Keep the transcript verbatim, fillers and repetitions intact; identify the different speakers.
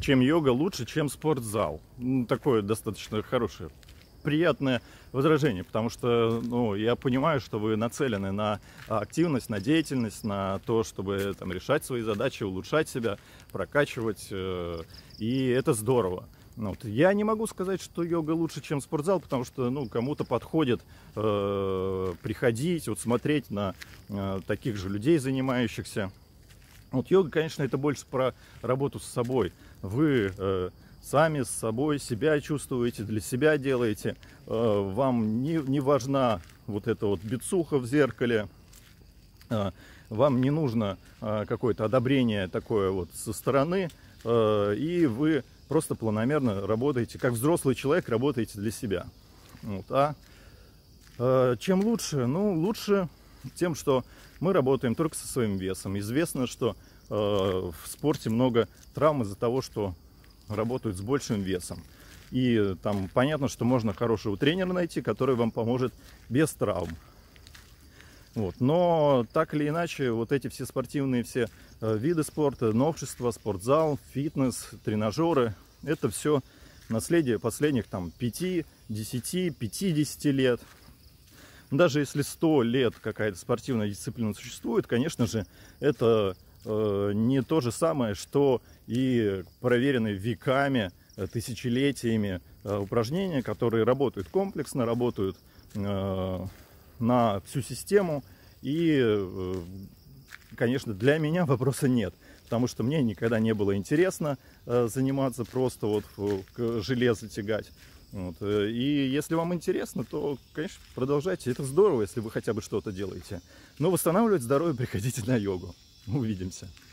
Speaker 1: чем йога лучше, чем спортзал? Ну, такое достаточно хорошее, приятное возражение, потому что, ну, я понимаю, что вы нацелены на активность, на деятельность, на то, чтобы там решать свои задачи, улучшать себя, прокачивать, э, и это здорово. Ну, вот. Я не могу сказать, что йога лучше, чем спортзал, потому что, ну, кому-то подходит э, приходить, вот смотреть на э, таких же людей, занимающихся. Вот йога, конечно, это больше про работу с собой. Вы э, сами с собой себя чувствуете, для себя делаете. Э, вам не, не важна вот эта вот бицуха в зеркале. Э, вам не нужно э, какое-то одобрение такое вот со стороны. Э, и вы просто планомерно работаете, как взрослый человек, работаете для себя. Вот. А э, чем лучше? Ну, лучше тем, что мы работаем только со своим весом. Известно, что э, в спорте много травм из-за того, что работают с большим весом. И там понятно, что можно хорошего тренера найти, который вам поможет без травм. Вот. Но так или иначе, вот эти все спортивные все э, виды спорта, новшества, спортзал, фитнес, тренажеры, это все наследие последних там пяти, десяти, пятидесяти лет. Даже если сто лет какая-то спортивная дисциплина существует, конечно же, это э, не то же самое, что и проверенные веками, тысячелетиями э, упражнения, которые работают комплексно, работают э, на всю систему. И, э, конечно, для меня вопроса нет, потому что мне никогда не было интересно э, заниматься просто вот к железу тягать. Вот. И если вам интересно, то, конечно, продолжайте. Это здорово, если вы хотя бы что-то делаете. Но восстанавливать здоровье приходите на йогу. Увидимся.